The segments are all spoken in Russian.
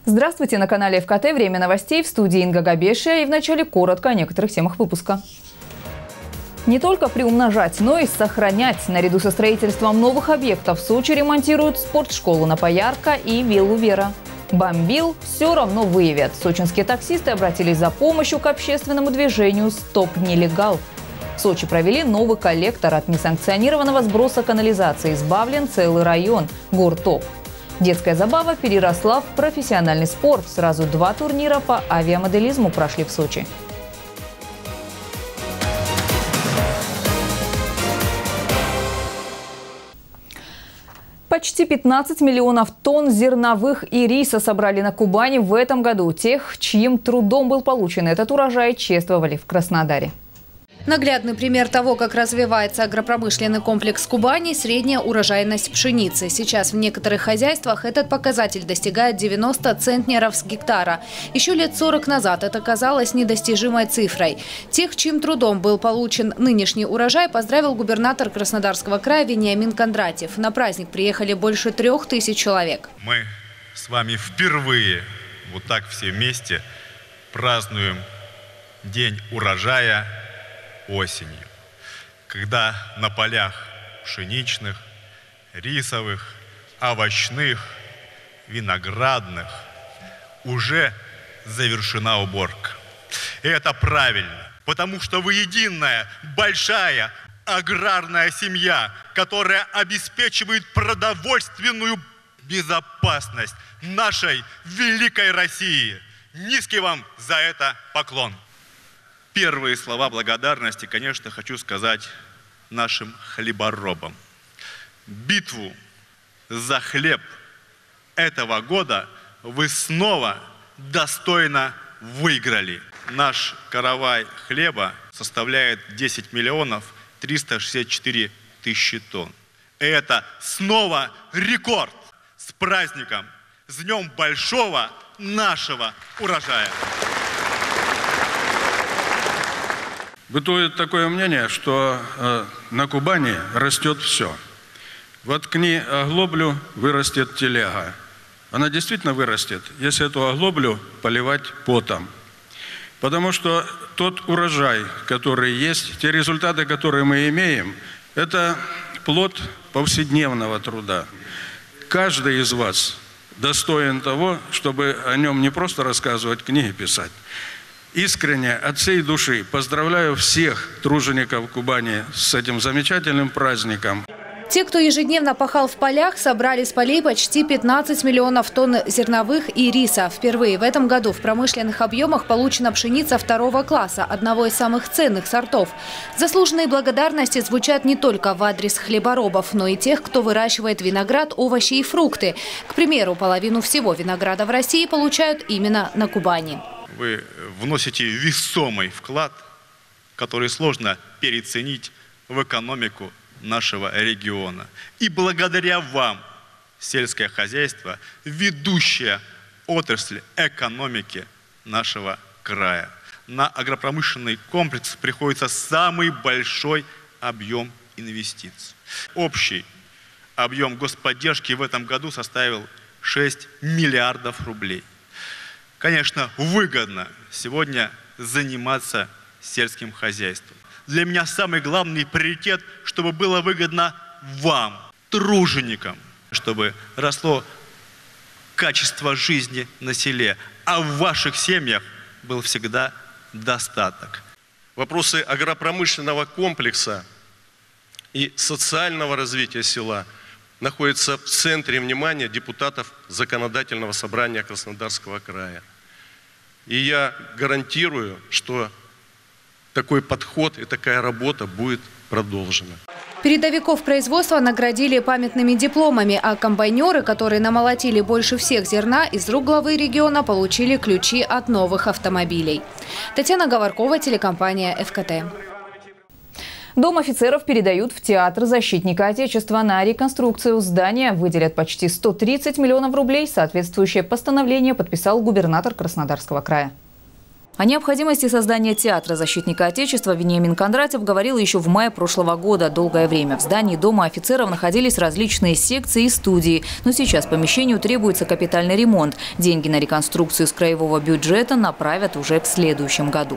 Здравствуйте, на канале ФКТ. Время новостей, в студии Инга Габешия, и вначале коротко о некоторых темах выпуска. Не только приумножать, но и сохранять. Наряду со строительством новых объектов в Сочи ремонтируют спортшколу Напоярка и виллу Вера. Бомбил все равно выявят. Сочинские таксисты обратились за помощью к общественному движению «Стоп нелегал». В Сочи провели новый коллектор. От несанкционированного сброса канализации избавлен целый район – Гортоп. Детская забава переросла в профессиональный спорт. Сразу 2 турнира по авиамоделизму прошли в Сочи. Почти 15 миллионов тонн зерновых и риса собрали на Кубани в этом году. Тех, чьим трудом был получен этот урожай, чествовали в Краснодаре. Наглядный пример того, как развивается агропромышленный комплекс Кубани – средняя урожайность пшеницы. Сейчас в некоторых хозяйствах этот показатель достигает 90 центнеров с гектара. Еще лет 40 назад это казалось недостижимой цифрой. Тех, чьим трудом был получен нынешний урожай, поздравил губернатор Краснодарского края Вениамин Кондратьев. На праздник приехали больше 3000 человек. Мы с вами впервые вот так все вместе празднуем День урожая осенью, когда на полях пшеничных, рисовых, овощных, виноградных уже завершена уборка. И это правильно, потому что вы единая, большая аграрная семья, которая обеспечивает продовольственную безопасность нашей великой России. Низкий вам за это поклон. Первые слова благодарности, конечно, хочу сказать нашим хлеборобам. Битву за хлеб этого года вы снова достойно выиграли. Наш каравай хлеба составляет 10 миллионов 364 тысячи тонн. И это снова рекорд. С праздником, с Днем большого нашего урожая. Бытует такое мнение, что на Кубани растет все. Воткни оглоблю, вырастет телега. Она действительно вырастет, если эту оглоблю поливать потом. Потому что тот урожай, который есть, те результаты, которые мы имеем, это плод повседневного труда. Каждый из вас достоин того, чтобы о нем не просто рассказывать, книги писать. Искренне, от всей души поздравляю всех тружеников Кубани с этим замечательным праздником. Те, кто ежедневно пахал в полях, собрали с полей почти 15 миллионов тонн зерновых и риса. Впервые в этом году в промышленных объемах получена пшеница 2-го класса, одного из самых ценных сортов. Заслуженные благодарности звучат не только в адрес хлеборобов, но и тех, кто выращивает виноград, овощи и фрукты. К примеру, половину всего винограда в России получают именно на Кубани. Вы вносите весомый вклад, который сложно переоценить в экономику нашего региона. И благодаря вам сельское хозяйство – ведущая отрасль экономики нашего края. На агропромышленный комплекс приходится самый большой объем инвестиций. Общий объем господдержки в этом году составил 6 миллиардов рублей. Конечно, выгодно сегодня заниматься сельским хозяйством. Для меня самый главный приоритет, чтобы было выгодно вам, труженикам, чтобы росло качество жизни на селе, а в ваших семьях был всегда достаток. Вопросы агропромышленного комплекса и социального развития села находятся в центре внимания депутатов Законодательного собрания Краснодарского края. И я гарантирую, что такой подход и такая работа будет продолжена. Передовиков производства наградили памятными дипломами, а комбайнеры, которые намолотили больше всех зерна, из рук главы региона получили ключи от новых автомобилей. Татьяна Говоркова, телекомпания ФКТ. Дом офицеров передают в Театр защитника Отечества. На реконструкцию здания выделят почти 130 миллионов рублей. Соответствующее постановление подписал губернатор Краснодарского края. О необходимости создания театра защитника Отечества Вениамин Кондратьев говорил еще в мае прошлого года. Долгое время в здании Дома офицеров находились различные секции и студии. Но сейчас помещению требуется капитальный ремонт. Деньги на реконструкцию с краевого бюджета направят уже в следующем году.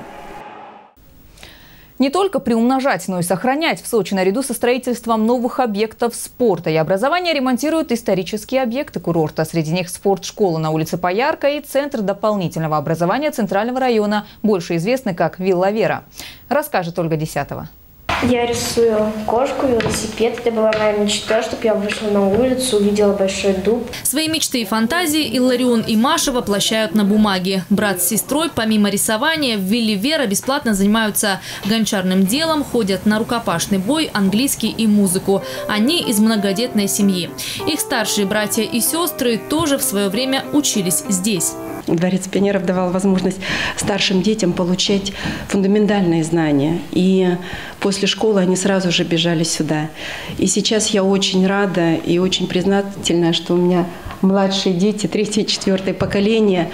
Не только приумножать, но и сохранять в Сочи наряду со строительством новых объектов спорта и образования ремонтируют исторические объекты курорта. Среди них спортшкола на улице Поярка и Центр дополнительного образования Центрального района, больше известный как Вилла Вера. Расскажет Ольга Десятова. Я рисую кошку, велосипед. Это была моя мечта, чтобы я вышла на улицу, увидела большой дуб. Свои мечты и фантазии Илларион и Маша воплощают на бумаге. Брат с сестрой помимо рисования в Вилле Вера бесплатно занимаются гончарным делом, ходят на рукопашный бой, английский и музыку. Они из многодетной семьи. Их старшие братья и сестры тоже в свое время учились здесь. Дворец пионеров давал возможность старшим детям получать фундаментальные знания. И после школы они сразу же бежали сюда. И сейчас я очень рада и очень признательна, что у меня младшие дети, 3-е и 4-е поколения,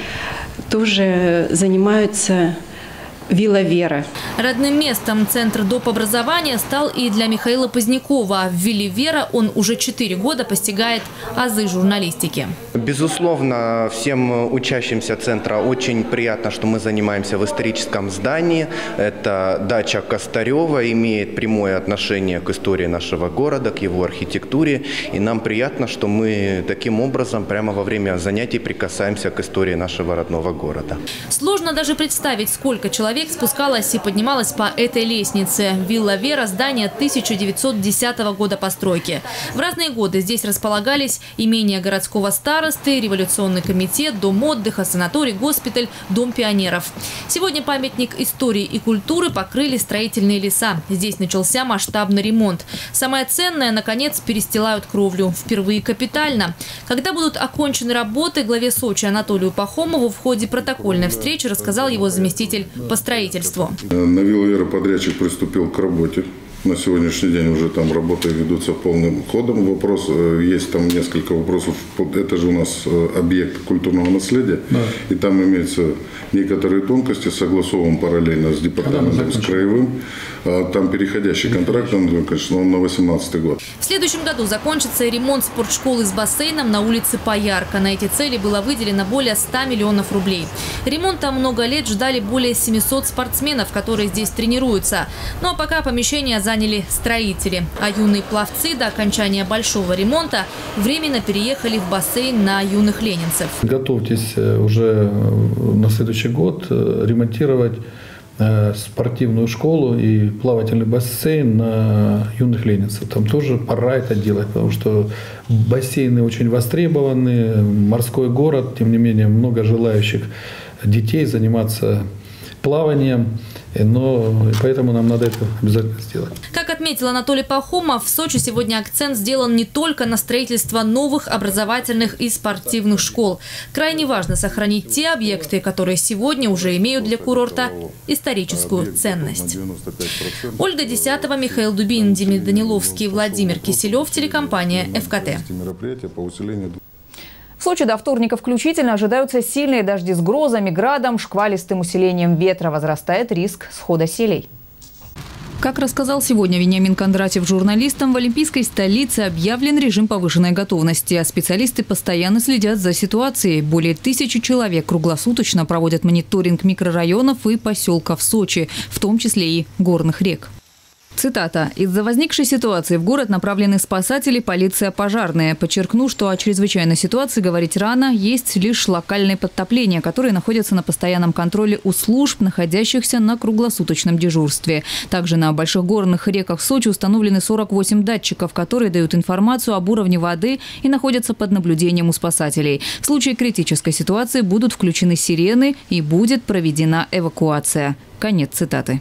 тоже занимаются Вилла Вера. Родным местом Центр доп. Образования стал и для Михаила Позднякова. В Вилле Вера он уже 4 года постигает азы журналистики. Безусловно, всем учащимся центра очень приятно, что мы занимаемся в историческом здании. Это дача Костарева, имеет прямое отношение к истории нашего города, к его архитектуре. И нам приятно, что мы таким образом прямо во время занятий прикасаемся к истории нашего родного города. Сложно даже представить, сколько человек спускалась и поднималась по этой лестнице. Вилла Вера – здание 1910 года постройки. В разные годы здесь располагались имение городского старосты, революционный комитет, дом отдыха, санаторий, госпиталь, дом пионеров. Сегодня памятник истории и культуры покрыли строительные леса. Здесь начался масштабный ремонт. Самое ценное, наконец, перестилают кровлю. Впервые капитально. Когда будут окончены работы, главе Сочи Анатолию Пахомову в ходе протокольной встречи рассказал его заместитель по строительству. На Виллу Вера подрядчик приступил к работе. На сегодняшний день уже там работы ведутся полным ходом. Есть там несколько вопросов. Это же у нас объект культурного наследия. Да. И там имеются некоторые тонкости, согласован параллельно с департаментом, с краевым. Там переходящий контракт, конечно, он на 2018 год. В следующем году закончится ремонт спортшколы с бассейном на улице Поярка. На эти цели было выделено более 100 миллионов рублей. Ремонта много лет ждали более 700 спортсменов, которые здесь тренируются. Ну а пока помещение заняли строители. А юные пловцы до окончания большого ремонта временно переехали в бассейн на юных ленинцев. Готовьтесь уже на следующий год ремонтировать спортивную школу и плавательный бассейн на юных ленинцев. Там тоже пора это делать, потому что бассейны очень востребованы, морской город, тем не менее много желающих детей заниматься плаванием, но поэтому нам надо это обязательно сделать. Как отметил Анатолий Пахомов, в Сочи сегодня акцент сделан не только на строительство новых образовательных и спортивных школ. Крайне важно сохранить те объекты, которые сегодня уже имеют для курорта историческую ценность. Ольга Десятова, Михаил Дубин, Демид Даниловский, Владимир Киселев, телекомпания ФКТ. В Сочи до вторника включительно ожидаются сильные дожди с грозами, градом, шквалистым усилением ветра. Возрастает риск схода селей. Как рассказал сегодня Вениамин Кондратьев журналистам, в олимпийской столице объявлен режим повышенной готовности. А специалисты постоянно следят за ситуацией. Более 1000 человек круглосуточно проводят мониторинг микрорайонов и поселков Сочи, в том числе и горных рек. Цитата. «Из-за возникшей ситуации в город направлены спасатели, полиция, пожарные. Подчеркну, что о чрезвычайной ситуации говорить рано. Есть лишь локальные подтопления, которые находятся на постоянном контроле у служб, находящихся на круглосуточном дежурстве. Также на больших горных реках Сочи установлены 48 датчиков, которые дают информацию об уровне воды и находятся под наблюдением у спасателей. В случае критической ситуации будут включены сирены и будет проведена эвакуация». Конец цитаты.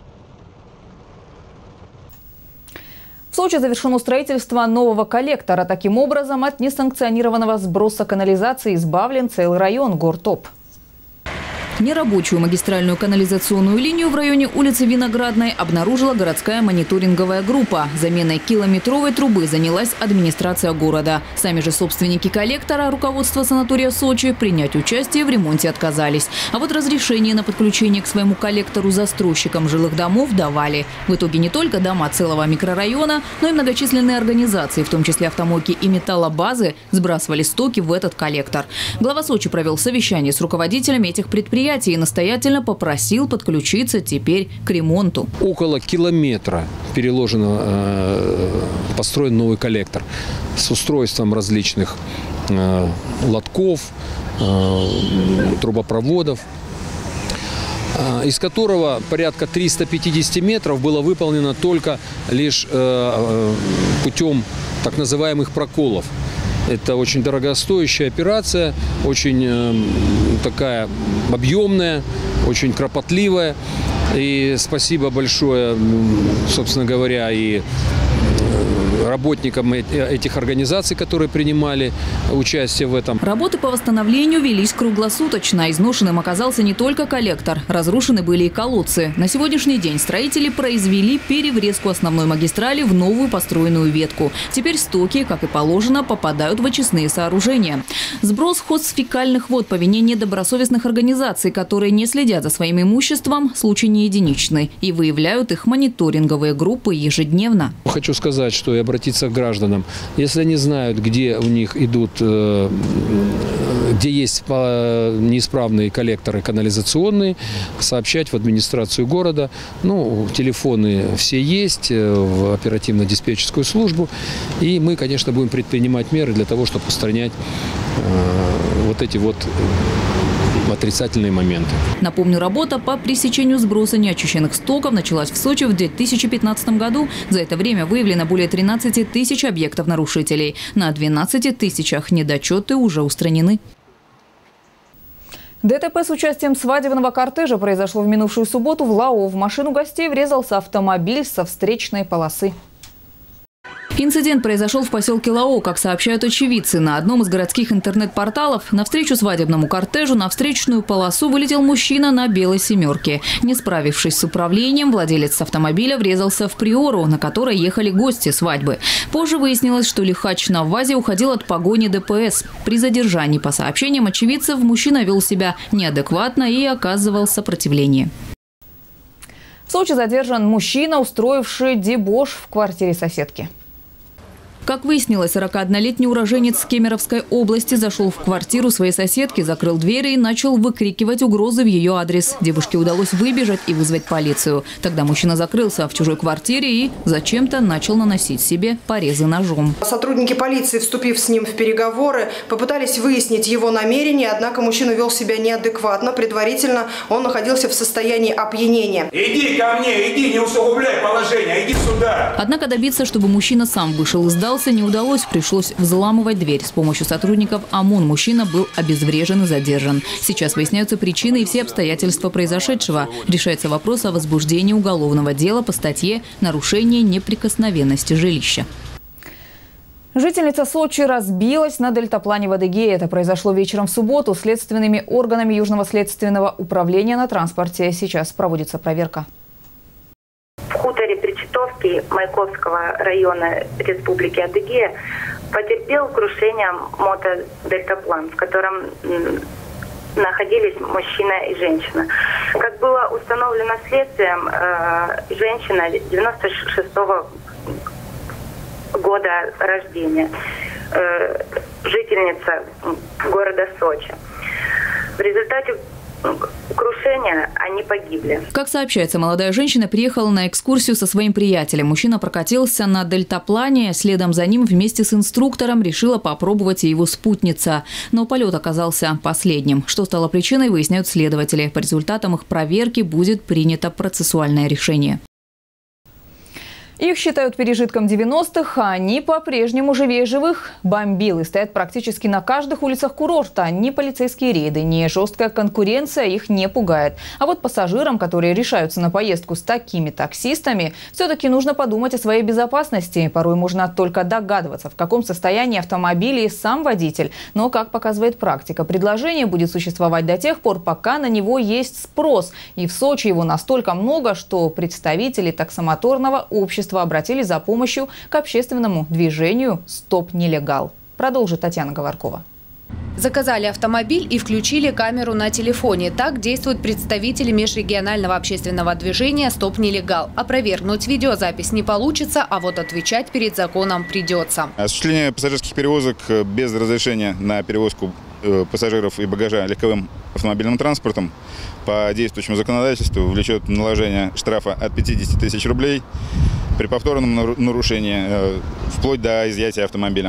В Сочи завершено строительство нового коллектора. Таким образом, от несанкционированного сброса канализации избавлен целый район Гортоп. Нерабочую магистральную канализационную линию в районе улицы Виноградной обнаружила городская мониторинговая группа. Заменой километровой трубы занялась администрация города. Сами же собственники коллектора, руководство санатория Сочи, принять участие в ремонте отказались. А вот разрешение на подключение к своему коллектору застройщикам жилых домов давали. В итоге не только дома целого микрорайона, но и многочисленные организации, в том числе автомойки и металлобазы, сбрасывали стоки в этот коллектор. Глава Сочи провел совещание с руководителями этих предприятий и настоятельно попросил подключиться теперь к ремонту. Около километра построен новый коллектор с устройством различных лотков, трубопроводов, из которого порядка 350 метров было выполнено только лишь путем так называемых проколов. Это очень дорогостоящая операция, очень такая объемная, очень кропотливая. И спасибо большое, собственно говоря, и работникам этих организаций, которые принимали участие в этом. Работы по восстановлению велись круглосуточно. Изношенным оказался не только коллектор. Разрушены были и колодцы. На сегодняшний день строители произвели переврезку основной магистрали в новую построенную ветку. Теперь стоки, как и положено, попадают в очистные сооружения. Сброс хозфекальных вод по вине недобросовестных организаций, которые не следят за своим имуществом, случай не единичный. И выявляют их мониторинговые группы ежедневно. Хочу сказать, что и обратиться к гражданам. Если они знают, где у них идут, где есть неисправные коллекторы канализационные, сообщать в администрацию города. Телефоны все есть, в оперативно-диспетчерскую службу. И мы, конечно, будем предпринимать меры для того, чтобы устранять вот эти отрицательные моменты. Напомню, работа по пресечению сброса неочищенных стоков началась в Сочи в 2015 году. За это время выявлено более 13 тысяч объектов нарушителей. На 12 тысячах недочеты уже устранены. ДТП с участием свадебного кортежа произошло в минувшую субботу в Лао. В машину гостей врезался автомобиль со встречной полосы. Инцидент произошел в поселке Лао, как сообщают очевидцы. На одном из городских интернет-порталов навстречу свадебному кортежу на встречную полосу вылетел мужчина на белой «семерке». Не справившись с управлением, владелец автомобиля врезался в приору, на которой ехали гости свадьбы. Позже выяснилось, что лихач на ВАЗе уходил от погони ДПС. При задержании, по сообщениям очевидцев, мужчина вел себя неадекватно и оказывал сопротивление. В Сочи задержан мужчина, устроивший дебош в квартире соседки. Как выяснилось, 41-летний уроженец Кемеровской области зашел в квартиру своей соседки, закрыл двери и начал выкрикивать угрозы в ее адрес. Девушке удалось выбежать и вызвать полицию. Тогда мужчина закрылся в чужой квартире и зачем-то начал наносить себе порезы ножом. Сотрудники полиции, вступив с ним в переговоры, попытались выяснить его намерения, однако мужчина вел себя неадекватно. Предварительно он находился в состоянии опьянения. Иди ко мне, иди, не усугубляй положение, иди сюда. Однако добиться, чтобы мужчина сам вышел из сдался, не удалось. Пришлось взламывать дверь. С помощью сотрудников ОМОН мужчина был обезврежен и задержан. Сейчас выясняются причины и все обстоятельства произошедшего. Решается вопрос о возбуждении уголовного дела по статье «Нарушение неприкосновенности жилища». Жительница Сочи разбилась на дельтаплане в Адыгее. Это произошло вечером в субботу. Следственными органами Южного следственного управления на транспорте сейчас проводится проверка. В хуторе Причитовский Майковского района Республики Адыгея потерпел крушение мотодельтаплан, в котором находились мужчина и женщина. Как было установлено следствием, женщина 96-го года рождения, жительница города Сочи. В результате крушения они погибли. Как сообщается, молодая женщина приехала на экскурсию со своим приятелем. Мужчина прокатился на дельтаплане. Следом за ним вместе с инструктором решила попробовать и его спутница. Но полет оказался последним. Что стало причиной, выясняют следователи. По результатам их проверки будет принято процессуальное решение. Их считают пережитком 90-х, а они по-прежнему живее живых. Бомбилы стоят практически на каждых улицах курорта. Ни полицейские рейды, ни жесткая конкуренция их не пугает. А вот пассажирам, которые решаются на поездку с такими таксистами, все-таки нужно подумать о своей безопасности. Порой можно только догадываться, в каком состоянии автомобиля и сам водитель. Но, как показывает практика, предложение будет существовать до тех пор, пока на него есть спрос. И в Сочи его настолько много, что представители таксомоторного общества обратились за помощью к общественному движению «Стоп нелегал». Продолжит Татьяна Говоркова. Заказали автомобиль и включили камеру на телефоне. Так действуют представители межрегионального общественного движения «Стоп нелегал». Опровергнуть видеозапись не получится, а вот отвечать перед законом придется. Осуществление пассажирских перевозок без разрешения на перевозку пассажиров и багажа легковым автомобильным транспортом по действующему законодательству влечет наложение штрафа от 50 тысяч рублей при повторном нарушении вплоть до изъятия автомобиля.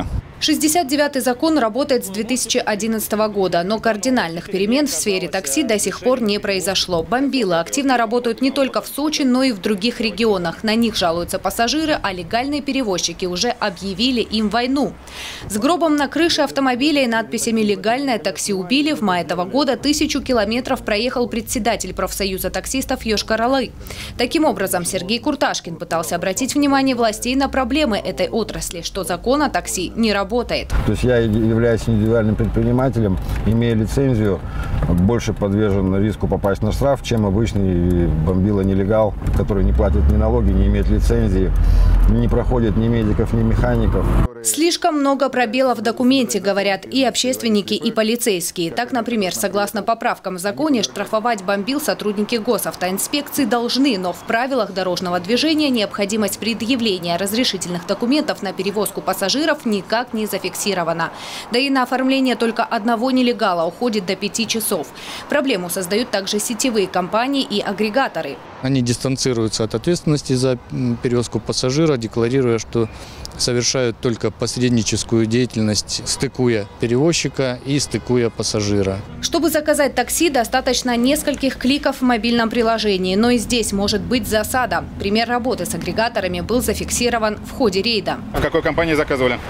69-й закон работает с 2011 года, но кардинальных перемен в сфере такси до сих пор не произошло. Бомбилы активно работают не только в Сочи, но и в других регионах. На них жалуются пассажиры, а легальные перевозчики уже объявили им войну. С гробом на крыше автомобиля и надписями «Легальное такси убили» в мае этого года 1000 километров проехал председатель профсоюза таксистов Йошкар-Олы. Таким образом, Сергей Курташкин пытался обратить внимание властей на проблемы этой отрасли, что закон о такси не работает. То есть я являюсь индивидуальным предпринимателем, имея лицензию, больше подвержен риску попасть на штраф, чем обычный бомбила-нелегал, который не платит ни налоги, не имеет лицензии, не проходит ни медиков, ни механиков. Слишком много пробелов в документе, говорят и общественники, и полицейские. Так, например, согласно поправкам в законе, штрафовать бомбил сотрудники госавтоинспекции должны, но в правилах дорожного движения необходимость предъявления разрешительных документов на перевозку пассажиров никак не зафиксирована. Да и на оформление только одного нелегала уходит до 5 часов. Проблему создают также сетевые компании и агрегаторы. Они дистанцируются от ответственности за перевозку пассажира, декларируя, что совершают только посредническую деятельность, стыкуя перевозчика и стыкуя пассажира. Чтобы заказать такси, достаточно нескольких кликов в мобильном приложении. Но и здесь может быть засада. Пример работы с агрегаторами был зафиксирован в ходе рейда. В какой компании заказывали?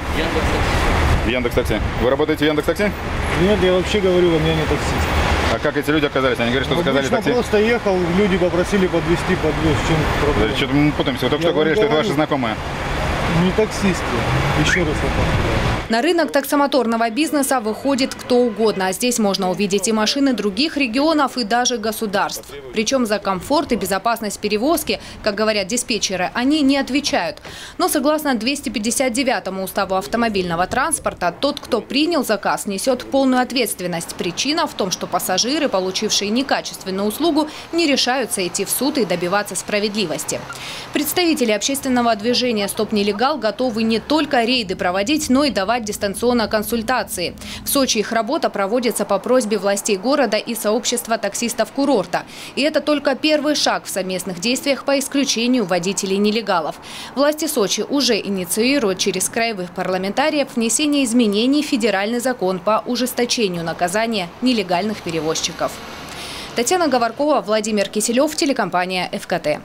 В Яндекс.Такси. Вы работаете в Яндекс.Такси? Нет, я вообще говорю, у меня не таксист. А как эти люди оказались? Они говорят, что заказали такси? Просто ехал, люди попросили подвезти, подвез. В чем проблема? Что-то мы путаемся. Вы только что говорили, что это ваши знакомые. Не таксисты. Еще раз это. На рынок таксомоторного бизнеса выходит кто угодно. А здесь можно увидеть и машины других регионов, и даже государств. Причем за комфорт и безопасность перевозки, как говорят диспетчеры, они не отвечают. Но согласно 259-му уставу автомобильного транспорта, тот, кто принял заказ, несет полную ответственность. Причина в том, что пассажиры, получившие некачественную услугу, не решаются идти в суд и добиваться справедливости. Представители общественного движения «Стоп нелегал» готовы не только рейды проводить, но и давать дистанционно консультации. В Сочи их работа проводится по просьбе властей города и сообщества таксистов курорта. И это только первый шаг в совместных действиях по исключению водителей-нелегалов. Власти Сочи уже инициируют через краевых парламентариев внесение изменений в федеральный закон по ужесточению наказания нелегальных перевозчиков. Татьяна Говоркова, Владимир Киселев, телекомпания ФКТ.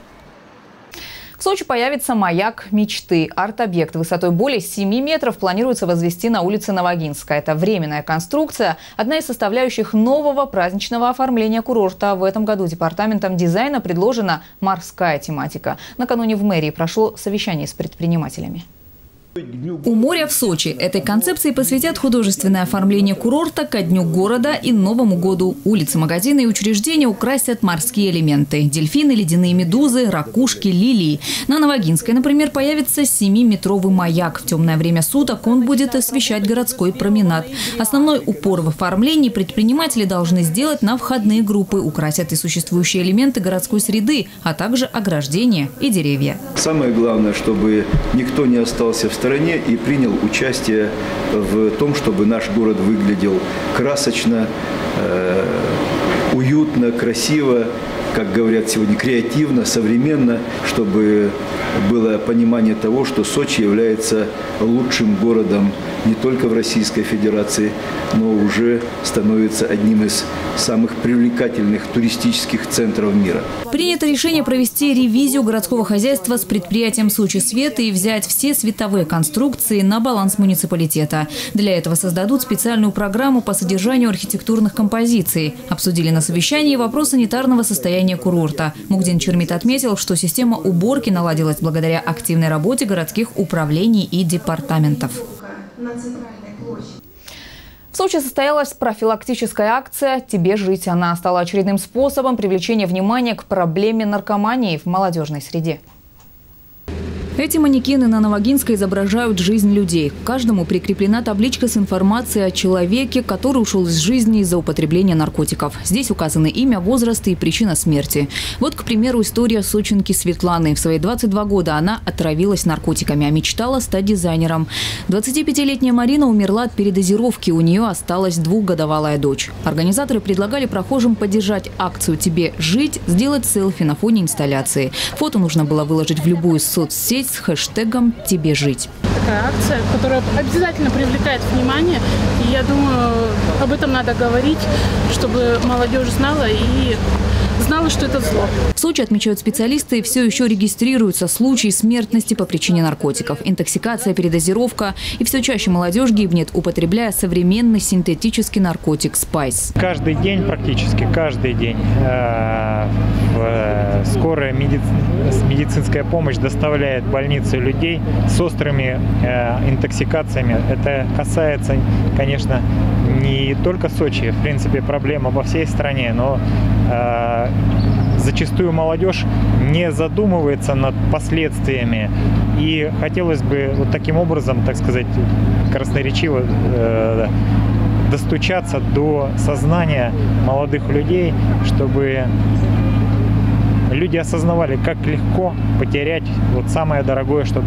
В Сочи появится маяк мечты. Арт-объект высотой более 7 метров планируется возвести на улице Новогинская. Это временная конструкция, одна из составляющих нового праздничного оформления курорта. В этом году департаментом дизайна предложена морская тематика. Накануне в мэрии прошло совещание с предпринимателями. У моря в Сочи этой концепции посвятят художественное оформление курорта ко Дню города и Новому году. Улицы, магазины и учреждения украсят морские элементы. Дельфины, ледяные медузы, ракушки, лилии. На Новогинской, например, появится 7-метровый маяк. В темное время суток он будет освещать городской променад. Основной упор в оформлении предприниматели должны сделать на входные группы. Украсят и существующие элементы городской среды, а также ограждения и деревья. Самое главное, чтобы никто не остался в стороне и принял участие в том, чтобы наш город выглядел красочно, уютно, красиво, как говорят сегодня, креативно, современно, чтобы было понимание того, что Сочи является лучшим городом не только в Российской Федерации, но уже становится одним из самых привлекательных туристических центров мира. Принято решение провести ревизию городского хозяйства с предприятием «Сочи Свет» и взять все световые конструкции на баланс муниципалитета. Для этого создадут специальную программу по содержанию архитектурных композиций. Обсудили на совещании вопрос санитарного состояния курорта. Мугдин Чермит отметил, что система уборки наладилась благодаря активной работе городских управлений и департаментов. В Сочи состоялась профилактическая акция «Тебе жить». Она стала очередным способом привлечения внимания к проблеме наркомании в молодежной среде. Эти манекены на Новогинской изображают жизнь людей. К каждому прикреплена табличка с информацией о человеке, который ушел из жизни из-за употребления наркотиков. Здесь указаны имя, возраст и причина смерти. Вот, к примеру, история сочинки Светланы. В свои 22 года она отравилась наркотиками, а мечтала стать дизайнером. 25-летняя Марина умерла от передозировки. У нее осталась 2-годовалая дочь. Организаторы предлагали прохожим поддержать акцию «Тебе жить», сделать селфи на фоне инсталляции. Фото нужно было выложить в любую соцсеть с хэштегом «Тебе жить». Такая акция, которая обязательно привлекает внимание. И я думаю, об этом надо говорить, чтобы молодежь знала и знала, что это зло. В Сочи, отмечают специалисты, все еще регистрируются случаи смертности по причине наркотиков. Интоксикация, передозировка. И все чаще молодежь гибнет, употребляя современный синтетический наркотик «Спайс». Каждый день, практически каждый день, скорая медицинская помощь доставляет в больницы людей с острыми интоксикациями. Это касается, конечно, не только Сочи. В принципе, проблема во всей стране, но зачастую молодежь не задумывается над последствиями. И хотелось бы вот таким образом, так сказать, красноречиво достучаться до сознания молодых людей, чтобы люди осознавали, как легко потерять вот самое дорогое, что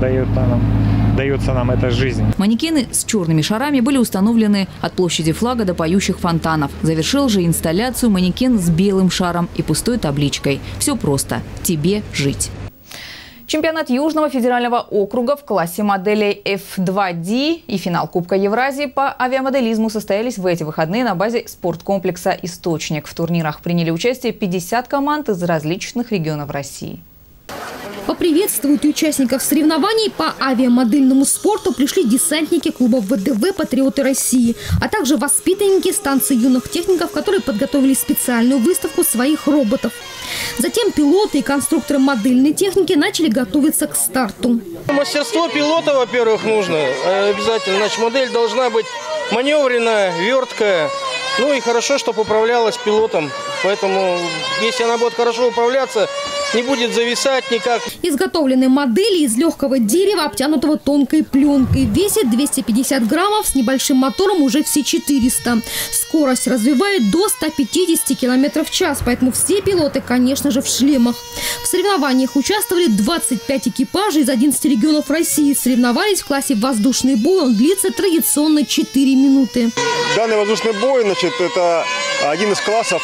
дается нам эта жизнь. Манекены с черными шарами были установлены от площади Флага до поющих фонтанов. Завершил же инсталляцию манекен с белым шаром и пустой табличкой. Все просто. Тебе жить. Чемпионат Южного федерального округа в классе моделей F2D и финал Кубка Евразии по авиамоделизму состоялись в эти выходные на базе спорткомплекса «Источник». В турнирах приняли участие 50 команд из различных регионов России. Поприветствовать участников соревнований по авиамодельному спорту пришли десантники клуба ВДВ «Патриоты России», а также воспитанники станции юных техников, которые подготовили специальную выставку своих роботов. Затем пилоты и конструкторы модельной техники начали готовиться к старту. Мастерство пилота, во-первых, нужно обязательно. Значит, модель должна быть маневренная, верткая. Ну и хорошо, чтобы управлялась пилотом. Поэтому, если она будет хорошо управляться, не будет зависать никак. Изготовленные модели из легкого дерева, обтянутого тонкой пленкой. Весит 250 граммов, с небольшим мотором уже все 400. Скорость развивает до 150 км в час, поэтому все пилоты, конечно же, в шлемах. В соревнованиях участвовали 25 экипажей из 11 регионов России. Соревновались в классе воздушный бой, он длится традиционно 4 минуты. Данный воздушный бой, значит, это один из классов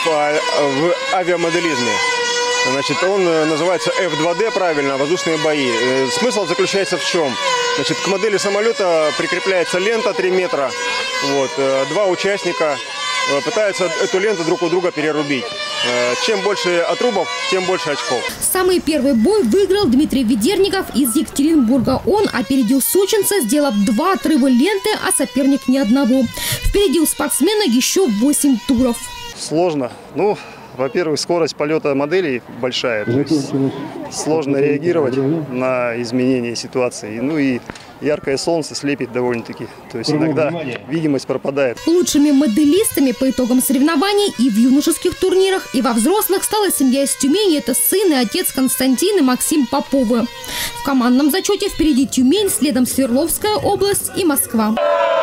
в авиамоделизме. Значит, он называется F2D, правильно, воздушные бои. Смысл заключается в чем? Значит, к модели самолета прикрепляется лента 3 метра. Вот, 2 участника пытаются эту ленту друг у друга перерубить. Чем больше отрубов, тем больше очков. Самый первый бой выиграл Дмитрий Ведерников из Екатеринбурга. Он опередил сочинца, сделав 2 отрыва ленты, а соперник ни одного. Впереди у спортсмена еще 8 туров. Сложно. Ну, во-первых, скорость полета моделей большая. То есть сложно реагировать на изменения ситуации. Ну и яркое солнце слепит довольно-таки. То есть иногда видимость пропадает. Лучшими моделистами по итогам соревнований и в юношеских турнирах, и во взрослых стала семья из Тюмени. Это сын и отец Константин и Максим Поповы. В командном зачете впереди Тюмень, следом Свердловская область и Москва.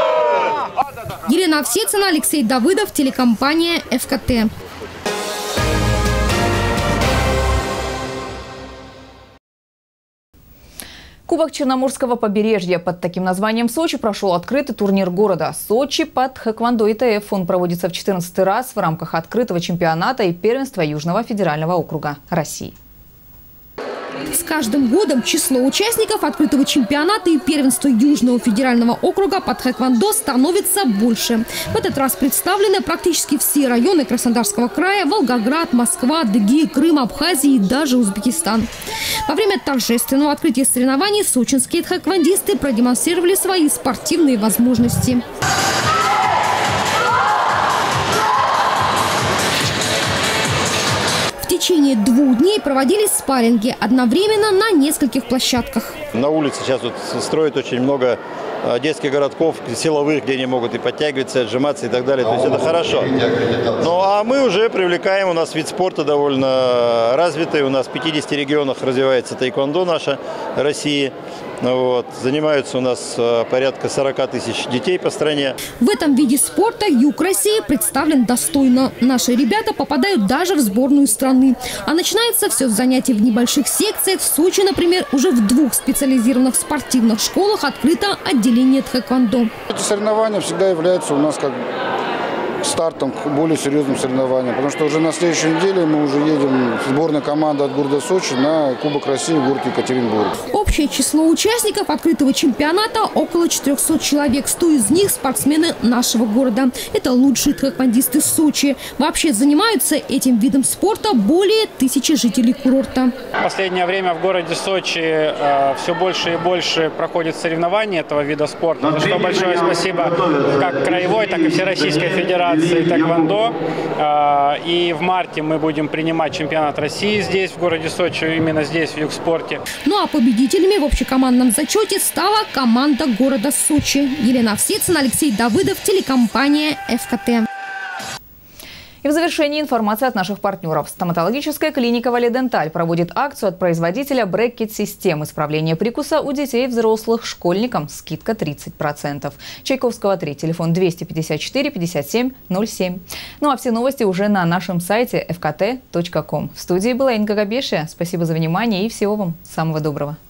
Елена Овсецина, Алексей Давыдов, телекомпания ФКТ. Кубок Черноморского побережья. Под таким названием в Сочи прошел открытый турнир города Сочи под хэквондо ИТФ. Он проводится в 14-й раз в рамках открытого чемпионата и первенства Южного федерального округа России. С каждым годом число участников открытого чемпионата и первенства Южного федерального округа по тхэквондо становится больше. В этот раз представлены практически все районы Краснодарского края: Волгоград, Москва, Адыгея, Крым, Абхазия и даже Узбекистан. Во время торжественного открытия соревнований сочинские тхэквондисты продемонстрировали свои спортивные возможности. В течение 2 дней проводились спарринги одновременно на нескольких площадках. На улице сейчас вот строят очень много детских городков, силовых, где они могут и подтягиваться, и отжиматься и так далее. То есть это хорошо. Ну а мы уже привлекаем, у нас вид спорта довольно развитый. У нас в 50 регионах развивается тхэквондо наша России. Вот. Занимаются у нас порядка 40 тысяч детей по стране. В этом виде спорта юг России представлен достойно. Наши ребята попадают даже в сборную страны. А начинается все с занятий в небольших секциях. В Сочи, например, уже в 2 специализированных спортивных школах открыто отделение тхэквондо. Эти соревнования всегда являются у нас как стартом к более серьезным соревнованиям. Потому что уже на следующей неделе мы уже едем в сборную команду от города Сочи на Кубок России в город Екатеринбург. Общее число участников открытого чемпионата около 400 человек. 100 из них спортсмены нашего города. Это лучшие тхэквондисты Сочи. Вообще занимаются этим видом спорта более 1000 жителей курорта. В последнее время в городе Сочи все больше и больше проходит соревнования этого вида спорта. За что большое спасибо как краевой, так и Всероссийской Федерации тхэквондо. И в марте мы будем принимать чемпионат России здесь, в городе Сочи, именно здесь, в Югспорте. Ну а победителями в общекомандном зачете стала команда города Сочи. Елена Овсецина, Алексей Давыдов, телекомпания ФКТ. И в завершении информация от наших партнеров. Стоматологическая клиника «Валиденталь» проводит акцию от производителя брекет-систем исправления прикуса у детей и взрослых. Школьникам скидка 30%. Чайковского 3, телефон 254 57 07. Ну а все новости уже на нашем сайте fkt.com. В студии была Инга Габешия. Спасибо за внимание и всего вам самого доброго.